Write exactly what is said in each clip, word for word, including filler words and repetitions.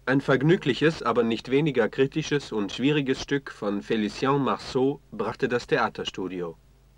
Ein vergnügliches, aber nicht weniger kritisches und schwieriges Stück von Félicien Marceau brachte das Theaterstudio.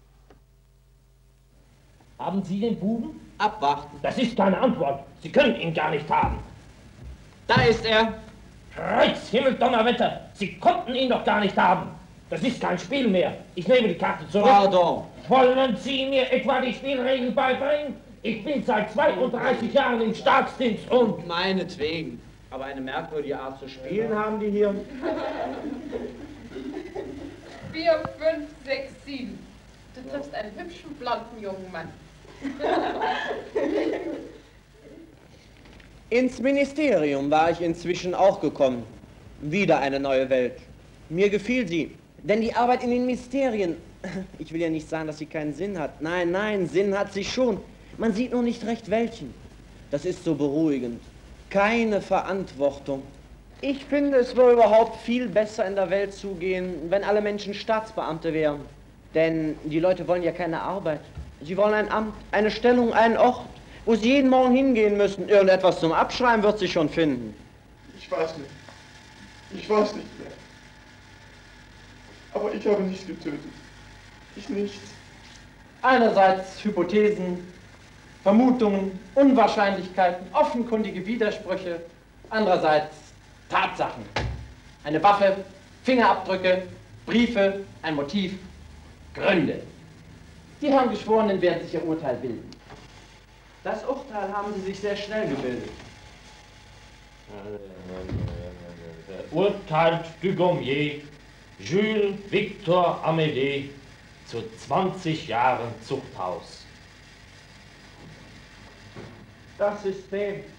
Haben Sie den Buben? Abwarten. Das ist keine Antwort. Sie können ihn gar nicht haben. Da ist er. Kreuz, Himmel, Donnerwetter. Sie konnten ihn doch gar nicht haben. Das ist kein Spiel mehr. Ich nehme die Karte zurück. Pardon. Wollen Sie mir etwa die Spielregeln beibringen? Ich bin seit zweiunddreißig Jahren im Staatsdienst und... Meinetwegen. Aber eine merkwürdige Art zu spielen haben die hier. Vier, fünf, sechs, sieben. Du triffst einen hübschen, blonden jungen Mann. Ins Ministerium war ich inzwischen auch gekommen. Wieder eine neue Welt. Mir gefiel sie. Denn die Arbeit in den Ministerien, ich will ja nicht sagen, dass sie keinen Sinn hat. Nein, nein, Sinn hat sie schon. Man sieht nur nicht recht welchen. Das ist so beruhigend. Keine Verantwortung. Ich finde, es würde überhaupt viel besser in der Welt zugehen, wenn alle Menschen Staatsbeamte wären. Denn die Leute wollen ja keine Arbeit. Sie wollen ein Amt, eine Stellung, einen Ort, wo sie jeden Morgen hingehen müssen. Irgendetwas zum Abschreiben wird sie schon finden. Ich weiß nicht. Ich weiß nicht mehr. Aber ich habe nicht getötet. Ich nicht. Einerseits Hypothesen, Vermutungen, Unwahrscheinlichkeiten, offenkundige Widersprüche. Andererseits Tatsachen. Eine Waffe, Fingerabdrücke, Briefe, ein Motiv, Gründe. Die Herren Geschworenen werden sich ihr Urteil bilden. Das Urteil haben sie sich sehr schnell gebildet. Urteilt Dugommier Jules Victor Amédée zu zwanzig Jahren Zuchthaus. Das System